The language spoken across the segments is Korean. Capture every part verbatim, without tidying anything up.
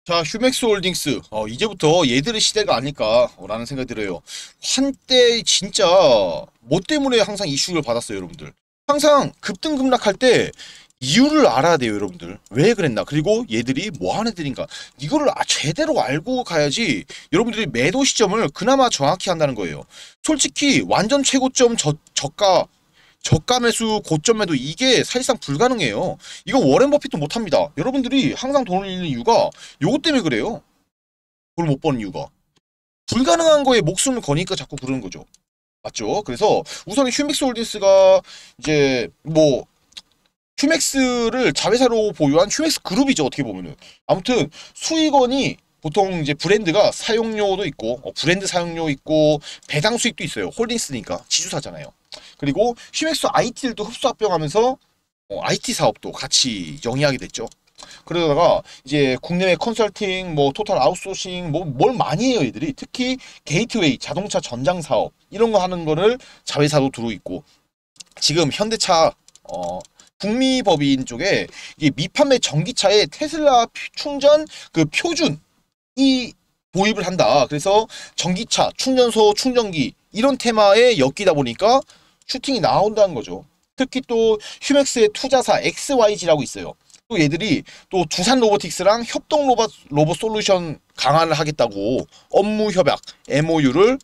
자, 휴맥스 홀딩스. 어, 이제부터 얘들의 시대가 아닐까라는 생각이 들어요. 한때 진짜 뭐 때문에 항상 이슈를 받았어요, 여러분들. 항상 급등급락할 때 이유를 알아야 돼요, 여러분들. 왜 그랬나? 그리고 얘들이 뭐 하는 애들인가? 이거를 아, 제대로 알고 가야지 여러분들이 매도 시점을 그나마 정확히 한다는 거예요. 솔직히 완전 최고점 저, 저가 저가 매수 고점 매도 이게 사실상 불가능해요. 이거 워렌 버핏도 못합니다. 여러분들이 항상 돈을 잃는 이유가 요것 때문에 그래요. 돈을 못 버는 이유가. 불가능한 거에 목숨을 거니까 자꾸 그러는 거죠. 맞죠? 그래서 우선 휴맥스 홀딩스가 이제 뭐 휴맥스를 자회사로 보유한 휴맥스 그룹이죠. 어떻게 보면은. 아무튼 수익원이 보통 이제 브랜드가 사용료도 있고 어, 브랜드 사용료 있고 배당 수익도 있어요. 홀딩스니까 지주사잖아요. 그리고 휴맥스 아이티를 또 흡수 합병하면서 어, 아이티 사업도 같이 영위하게 됐죠. 그러다가 이제 국내외 컨설팅, 뭐 토탈 아웃소싱, 뭐 뭘 많이 해요 얘들이. 특히 게이트웨이, 자동차 전장 사업 이런 거 하는 거를 자회사로 두고 있고 지금 현대차 어 북미법인 쪽에 이게 미판매 전기차에 테슬라 충전 그 표준 이 도입을 한다. 그래서 전기차, 충전소, 충전기 이런 테마에 엮이다 보니까 슈팅이 나온다는 거죠. 특히 또 휴맥스의 투자사 엑스와이지라고 있어요. 또 얘들이 또 두산 로보틱스랑 협동 로봇, 로봇 솔루션 강화를 하겠다고 업무 협약 엠오유를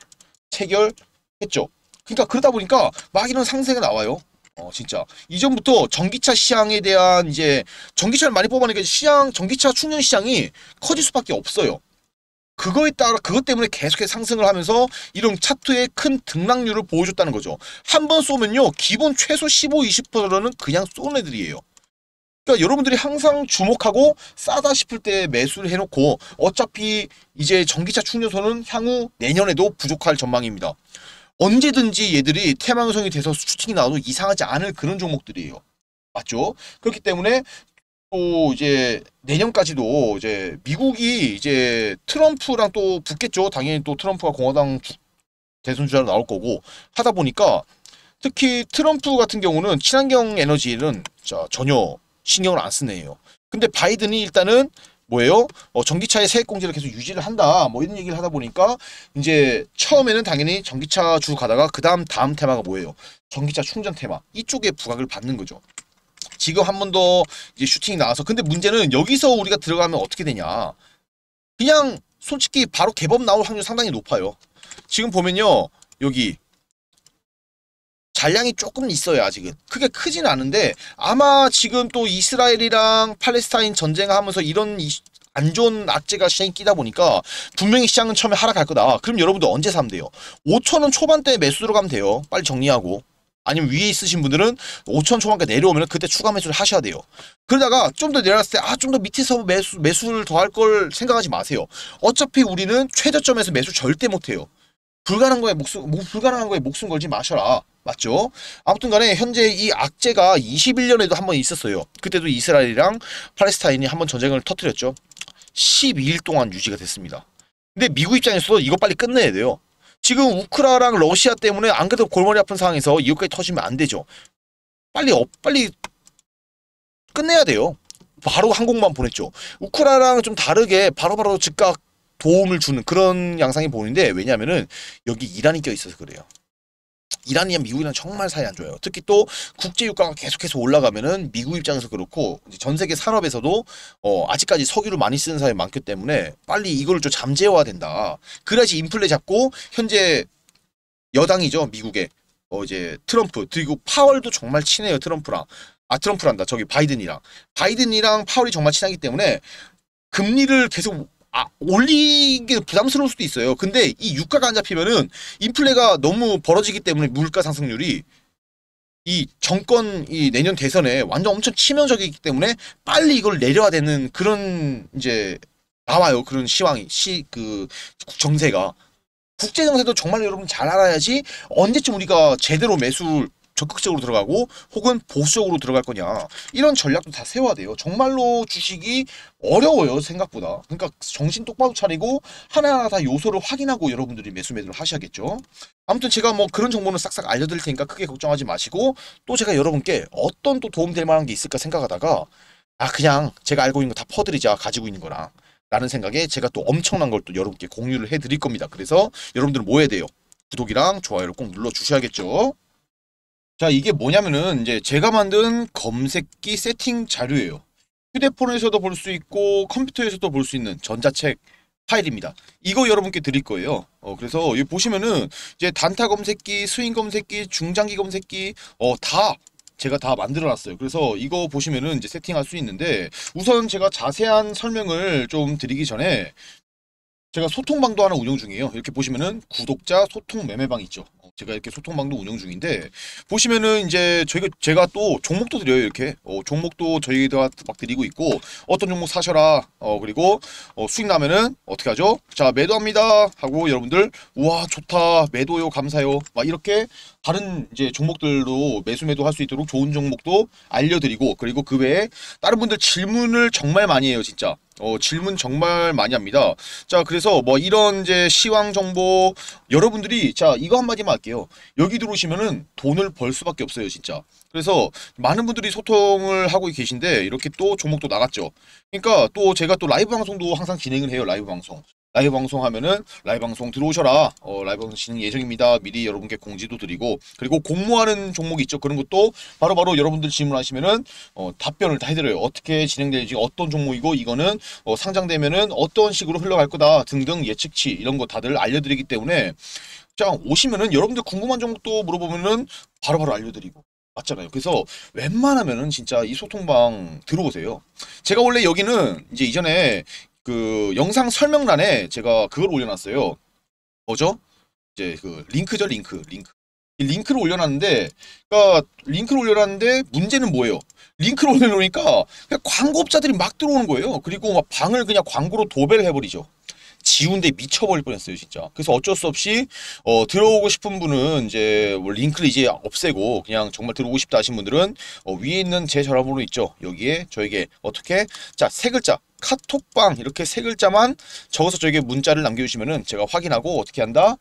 체결했죠. 그러니까 그러다 보니까 막 이런 상세가 나와요. 어 진짜 이전부터 전기차 시장에 대한 이제 전기차를 많이 뽑아내니까 시장 전기차 충전 시장이 커질 수밖에 없어요. 그거에 따라 그것 때문에 계속해서 상승을 하면서 이런 차트의 큰 등락률을 보여줬다는 거죠. 한 번 쏘면요 기본 최소 십오, 이십 퍼센트는 그냥 쏘는 애들이에요. 그러니까 여러분들이 항상 주목하고 싸다 싶을 때 매수를 해놓고 어차피 이제 전기차 충전소는 향후 내년에도 부족할 전망입니다. 언제든지 얘들이 태망성이 돼서 슈팅이 나와도 이상하지 않을 그런 종목들이에요. 맞죠? 그렇기 때문에 또 이제 내년까지도 이제 미국이 이제 트럼프랑 또 붙겠죠. 당연히 또 트럼프가 공화당 대선 주자로 나올 거고 하다 보니까 특히 트럼프 같은 경우는 친환경 에너지는 자, 전혀 신경을 안 쓰네요. 근데 바이든이 일단은 뭐예요? 어, 전기차의 세액 공제를 계속 유지를 한다. 뭐 이런 얘기를 하다 보니까 이제 처음에는 당연히 전기차 주 가다가 그 다음 다음 테마가 뭐예요? 전기차 충전 테마. 이쪽에 부각을 받는 거죠. 지금 한 번 더 이제 슈팅이 나와서 근데 문제는 여기서 우리가 들어가면 어떻게 되냐? 그냥 솔직히 바로 개법 나올 확률 상당히 높아요. 지금 보면요. 여기 잔량이 조금 있어요 아직은. 크게 크진 않은데 아마 지금 또 이스라엘이랑 팔레스타인 전쟁하면서 이런 안 좋은 악재가 시장에 끼다 보니까 분명히 시장은 처음에 하락할 거다. 그럼 여러분들 언제 사면 돼요? 오천 원 초반대에 매수 들어가면 돼요. 빨리 정리하고. 아니면 위에 있으신 분들은 오천 초반까지 내려오면 그때 추가 매수를 하셔야 돼요. 그러다가 좀 더 내려갔을 때 아 좀 더 밑에서 매수, 매수를 더 할 걸 생각하지 마세요. 어차피 우리는 최저점에서 매수 절대 못해요. 불가능한 거에 목숨, 불가능한 거에 목숨 걸지 마셔라. 맞죠? 아무튼 간에 현재 이 악재가 이십일 년에도 한 번 있었어요. 그때도 이스라엘이랑 팔레스타인이 한 번 전쟁을 터뜨렸죠. 십이 일 동안 유지가 됐습니다. 근데 미국 입장에서도 이거 빨리 끝내야 돼요. 지금 우크라랑 러시아 때문에 안 그래도 골머리 아픈 상황에서 이것까지 터지면 안 되죠. 빨리 업, 빨리 끝내야 돼요. 바로 항공만 보냈죠. 우크라랑 좀 다르게 바로바로 바로 즉각 도움을 주는 그런 양상이 보이는데 왜냐면은 여기 이란이 껴있어서 그래요. 이란이랑 미국이랑 정말 사이 안 좋아요. 특히 또 국제 유가가 계속해서 올라가면은 미국 입장에서 그렇고 전 세계 산업에서도 어 아직까지 석유를 많이 쓰는 사람이 많기 때문에 빨리 이걸 좀 잠재워야 된다. 그래야지 인플레 잡고 현재 여당이죠 미국에 어 이제 트럼프 그리고 파월도 정말 친해요 트럼프랑 아 트럼프란다 저기 바이든이랑 바이든이랑 파월이 정말 친하기 때문에 금리를 계속 아, 올리기 부담스러울 수도 있어요. 근데 이 유가가 안 잡히면은 인플레가 너무 벌어지기 때문에 물가 상승률이 이 정권 이 내년 대선에 완전 엄청 치명적이기 때문에 빨리 이걸 내려야 되는 그런 이제 나와요. 그런 시황이 시 그 정세가 국제 정세도 정말 여러분 잘 알아야지 언제쯤 우리가 제대로 매수 적극적으로 들어가고 혹은 보수적으로 들어갈 거냐 이런 전략도 다 세워야 돼요. 정말로 주식이 어려워요 생각보다. 그러니까 정신 똑바로 차리고 하나하나 다 요소를 확인하고 여러분들이 매수 매도를 하셔야겠죠. 아무튼 제가 뭐 그런 정보는 싹싹 알려드릴 테니까 크게 걱정하지 마시고 또 제가 여러분께 어떤 또 도움될 만한 게 있을까 생각하다가 아 그냥 제가 알고 있는 거 다 퍼드리자 가지고 있는 거랑 라는 생각에 제가 또 엄청난 걸 또 여러분께 공유를 해드릴 겁니다. 그래서 여러분들은 뭐 해야 돼요? 구독이랑 좋아요를 꼭 눌러주셔야겠죠. 자, 이게 뭐냐면은 이제 제가 만든 검색기 세팅 자료예요. 휴대폰에서도 볼 수 있고 컴퓨터에서도 볼 수 있는 전자책 파일입니다. 이거 여러분께 드릴 거예요. 어, 그래서 여기 보시면은 이제 단타 검색기, 스윙 검색기, 중장기 검색기, 어, 다 제가 다 만들어 놨어요. 그래서 이거 보시면은 이제 세팅할 수 있는데 우선 제가 자세한 설명을 좀 드리기 전에 제가 소통방도 하나 운영 중이에요. 이렇게 보시면은 구독자 소통 매매방 있죠. 어, 제가 이렇게 소통방도 운영 중인데 보시면은 이제 저희가 제가 또 종목도 드려요. 이렇게 어, 종목도 저희가 막 드리고 있고 어떤 종목 사셔라. 어, 그리고 어, 수익 나면은 어떻게 하죠? 자, 매도합니다 하고 여러분들 우와 좋다 매도요 감사요 막 이렇게 다른 이제 종목들도 매수 매도 할 수 있도록 좋은 종목도 알려드리고 그리고 그 외에 다른 분들 질문을 정말 많이 해요. 진짜 어, 질문 정말 많이 합니다. 자, 그래서 뭐 이런 이제 시황 정보 여러분들이 자, 이거 한마디만 할게요. 여기 들어오시면은 돈을 벌 수밖에 없어요, 진짜. 그래서 많은 분들이 소통을 하고 계신데 이렇게 또 종목도 나갔죠. 그러니까 또 제가 또 라이브 방송도 항상 진행을 해요, 라이브 방송. 라이브 방송 하면은 라이브 방송 들어오셔라. 어, 라이브 방송 진행 예정입니다. 미리 여러분께 공지도 드리고 그리고 공모하는 종목이 있죠. 그런 것도 바로바로 바로 여러분들 질문하시면은 어, 답변을 다 해드려요. 어떻게 진행될지 어떤 종목이고 이거는 어, 상장되면은 어떤 식으로 흘러갈 거다 등등 예측치 이런 거 다들 알려드리기 때문에 자 오시면은 여러분들 궁금한 종목도 물어보면은 바로바로 알려드리고 맞잖아요. 그래서 웬만하면은 진짜 이 소통방 들어오세요. 제가 원래 여기는 이제 이전에 그 영상 설명란에 제가 그걸 올려놨어요. 뭐죠? 이제 그 링크죠, 링크, 링크. 이 링크를 올려놨는데, 그러니까 링크를 올려놨는데 문제는 뭐예요? 링크를 올려놓으니까 그냥 광고업자들이 막 들어오는 거예요. 그리고 막 방을 그냥 광고로 도배를 해버리죠. 지운데 미쳐버릴 뻔했어요, 진짜. 그래서 어쩔 수 없이 어, 들어오고 싶은 분은 이제 뭐 링크를 이제 없애고 그냥 정말 들어오고 싶다 하신 분들은 어, 위에 있는 제 전화번호 있죠. 여기에 저에게 어떻게 자, 세 글자 카톡방 이렇게 세 글자만 적어서 저에게 문자를 남겨주시면은 제가 확인하고 어떻게 한다?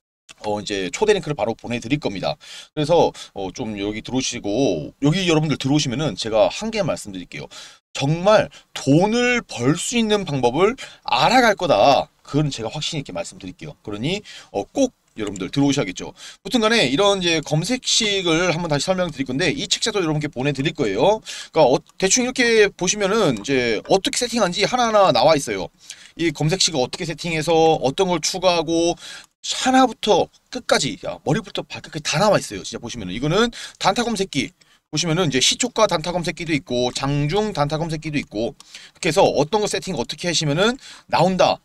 어 이제 초대 링크를 바로 보내드릴 겁니다. 그래서 어 좀 여기 들어오시고 여기 여러분들 들어오시면은 제가 한 개 말씀드릴게요. 정말 돈을 벌 수 있는 방법을 알아갈 거다. 그건 제가 확신 있게 말씀드릴게요. 그러니 어 꼭 여러분들 들어오셔야겠죠. 무튼 간에 이런 이제 검색식을 한번 다시 설명드릴 건데 이 책자도 여러분께 보내드릴 거예요. 그러니까 어, 대충 이렇게 보시면은 이제 어떻게 세팅한지 하나하나 나와 있어요. 이 검색식을 어떻게 세팅해서 어떤 걸 추가하고 하나부터 끝까지 야, 머리부터 발끝까지 다 나와 있어요. 진짜 보시면은 이거는 단타 검색기 보시면은 이제 시초가 단타 검색기도 있고 장중 단타 검색기도 있고 이렇게 해서 어떤 거 세팅 어떻게 하시면은 나온다.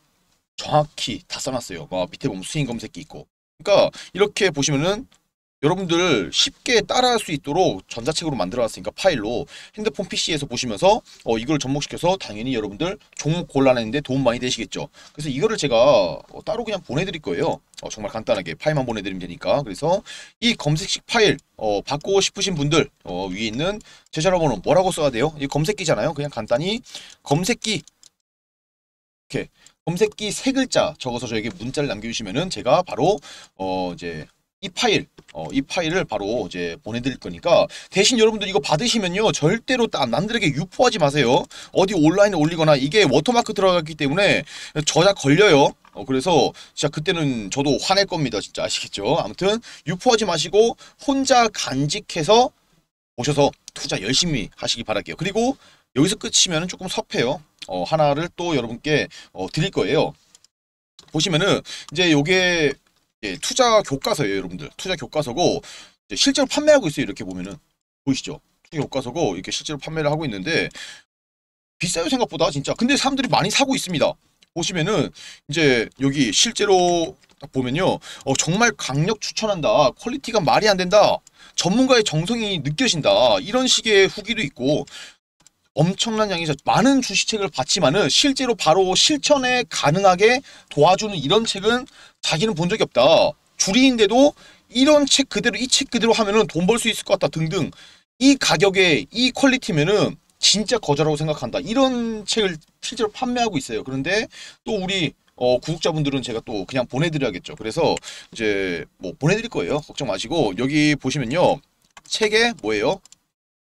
정확히 다 써놨어요. 뭐 밑에 보면 스윙 검색기 있고. 그러니까 이렇게 보시면은 여러분들 쉽게 따라할 수 있도록 전자책으로 만들어놨으니까 파일로 핸드폰 피씨에서 보시면서 어, 이걸 접목시켜서 당연히 여러분들 종목 골라내는데 도움 많이 되시겠죠. 그래서 이거를 제가 어, 따로 그냥 보내드릴 거예요. 어, 정말 간단하게 파일만 보내드리면 되니까. 그래서 이 검색식 파일 어, 바꾸고 싶으신 분들 어, 위에 있는 제 전화번호 뭐라고 써야 돼요? 이 검색기잖아요. 그냥 간단히 검색기 이렇게 검색기 세 글자 적어서 저에게 문자를 남겨주시면은 제가 바로 어 이제 이 파일 어 이 파일을 바로 이제 보내드릴 거니까 대신 여러분들 이거 받으시면요 절대로 남들에게 유포하지 마세요. 어디 온라인에 올리거나 이게 워터마크 들어갔기 때문에 저작 걸려요. 어 그래서 진짜 그때는 저도 화낼 겁니다. 진짜 아시겠죠? 아무튼 유포하지 마시고 혼자 간직해서 오셔서 투자 열심히 하시기 바랄게요. 그리고 여기서 끝이면 조금 섭해요. 어, 하나를 또 여러분께 어, 드릴 거예요. 보시면은 이제 요게 예, 투자 교과서예요, 여러분들. 투자 교과서고 이제 실제로 판매하고 있어요. 이렇게 보면은 보이시죠? 투자 교과서고 이렇게 실제로 판매를 하고 있는데 비싸요 생각보다 진짜. 근데 사람들이 많이 사고 있습니다. 보시면은 이제 여기 실제로 딱 보면요, 어, 정말 강력 추천한다. 퀄리티가 말이 안 된다. 전문가의 정성이 느껴진다. 이런 식의 후기도 있고. 엄청난 양이 많은 주식책을 봤지만은 실제로 바로 실천에 가능하게 도와주는 이런 책은 자기는 본 적이 없다. 줄이인데도 이런 책 그대로 이 책 그대로 하면은 돈 벌 수 있을 것 같다 등등. 이 가격에 이 퀄리티면은 진짜 거저라고 생각한다. 이런 책을 실제로 판매하고 있어요. 그런데 또 우리 어, 구독자분들은 제가 또 그냥 보내드려야겠죠. 그래서 이제 뭐 보내드릴 거예요. 걱정 마시고 여기 보시면요. 책에 뭐예요?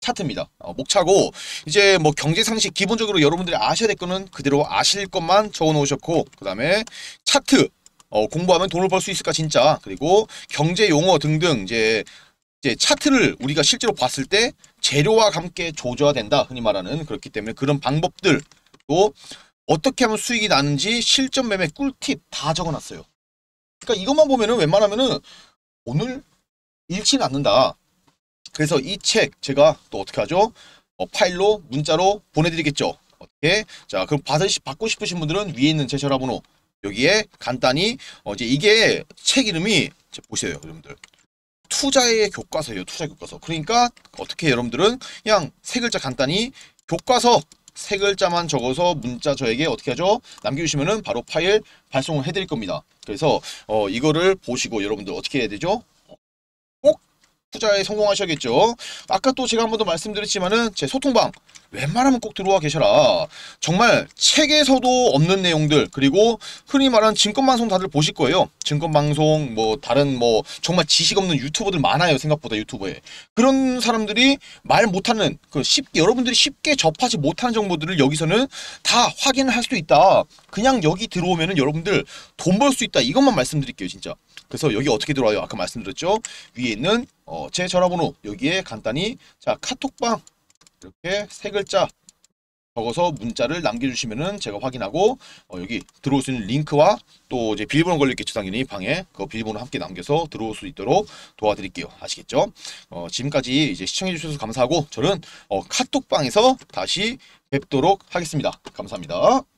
차트입니다. 어, 목차고 이제 뭐 경제 상식 기본적으로 여러분들이 아셔야 될 거는 그대로 아실 것만 적어 놓으셨고, 그 다음에 차트 어, 공부하면 돈을 벌 수 있을까 진짜, 그리고 경제 용어 등등 이제 이제 차트를 우리가 실제로 봤을 때 재료와 함께 조져야 된다 흔히 말하는, 그렇기 때문에 그런 방법들, 또 어떻게 하면 수익이 나는지 실전 매매 꿀팁 다 적어놨어요. 그러니까 이것만 보면은 웬만하면은 오늘 잃지는 않는다. 그래서 이 책 제가 또 어떻게 하죠? 어, 파일로 문자로 보내드리겠죠. 어떻게? 자, 그럼 받으시, 받고 싶으신 분들은 위에 있는 제 전화번호 여기에 간단히 어, 이제 이게 책 이름이 보세요, 여러분들. 투자의 교과서예요. 투자 교과서. 그러니까 어떻게 여러분들은 그냥 세 글자 간단히 교과서 세 글자만 적어서 문자 저에게 어떻게 하죠? 남겨주시면은 바로 파일 발송을 해드릴 겁니다. 그래서 어, 이거를 보시고 여러분들 어떻게 해야 되죠? 꼭 투자에 성공하셔야겠죠. 아까 또 제가 한 번 더 말씀드렸지만은 제 소통방 웬만하면 꼭 들어와 계셔라. 정말 책에서도 없는 내용들, 그리고 흔히 말하는 증권방송 다들 보실 거예요. 증권방송 뭐 다른 뭐 정말 지식 없는 유튜버들 많아요. 생각보다 유튜버에 그런 사람들이 말 못하는 그 쉽게 여러분들이 쉽게 접하지 못하는 정보들을 여기서는 다 확인을 할 수 있다. 그냥 여기 들어오면은 여러분들 돈 벌 수 있다. 이것만 말씀드릴게요, 진짜. 그래서 여기 어떻게 들어와요? 아까 말씀드렸죠. 위에 있는 어, 제 전화번호 여기에 간단히 자 카톡방 이렇게 세 글자 적어서 문자를 남겨주시면은 제가 확인하고 어, 여기 들어올 수 있는 링크와 또 이제 비밀번호 걸렸겠죠, 당연히 방에 그 비밀번호 함께 남겨서 들어올 수 있도록 도와드릴게요. 아시겠죠? 어, 지금까지 이제 시청해주셔서 감사하고 저는 어, 카톡방에서 다시 뵙도록 하겠습니다. 감사합니다.